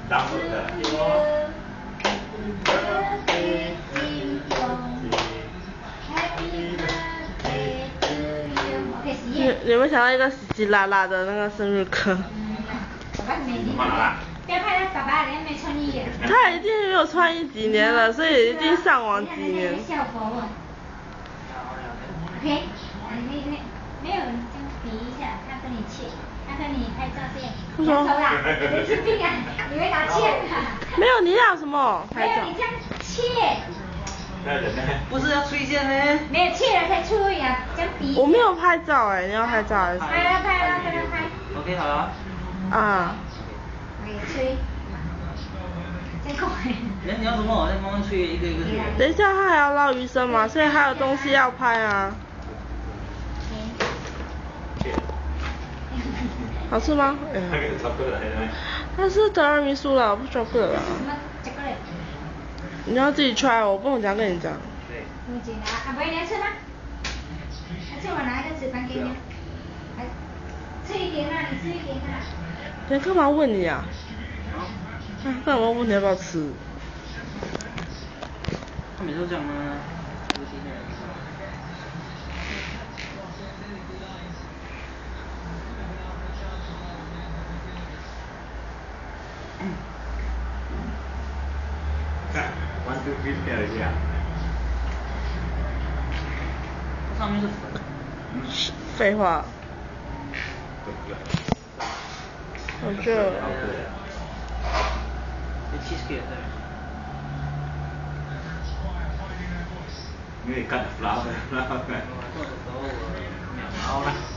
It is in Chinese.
你有没有想到一个稀稀拉拉的那个生日歌？他已经没有穿衣几年了，所以已经上网几年。 OK， 没有人比一下，他跟你切，他跟你拍照片。 不说。 你是病啊？你会拿切啊？ 没有，你要什么？ 没有，你这样切。 不是要吹线吗？ 没有切了才吹呀，这样比。 我没有拍照哎，你要拍照还是？ 拍了拍了，跟他拍。 OK 好了。 啊。 可以吹。再过来。 你要什么？再慢慢吹，一个一个吹。 等一下，他还要捞鱼生嘛，所以还有东西要拍啊。好吃吗？它是德尔米苏啦，不 chocolate 啦。你要自己 try， 我不能这样跟你讲。 你自己拿，啊，不然你要吃吗？要吃我拿一个纸盘给你。来，吃一点啊，你吃一点啊。 你干嘛问你啊？干嘛问你要不要吃？ 他每次都这样吗？ 看，1、2、3变了一下。 上面是粉。 废话。我这。 cheesecake 对。 因为干 flower。 做的时候我秒毛了。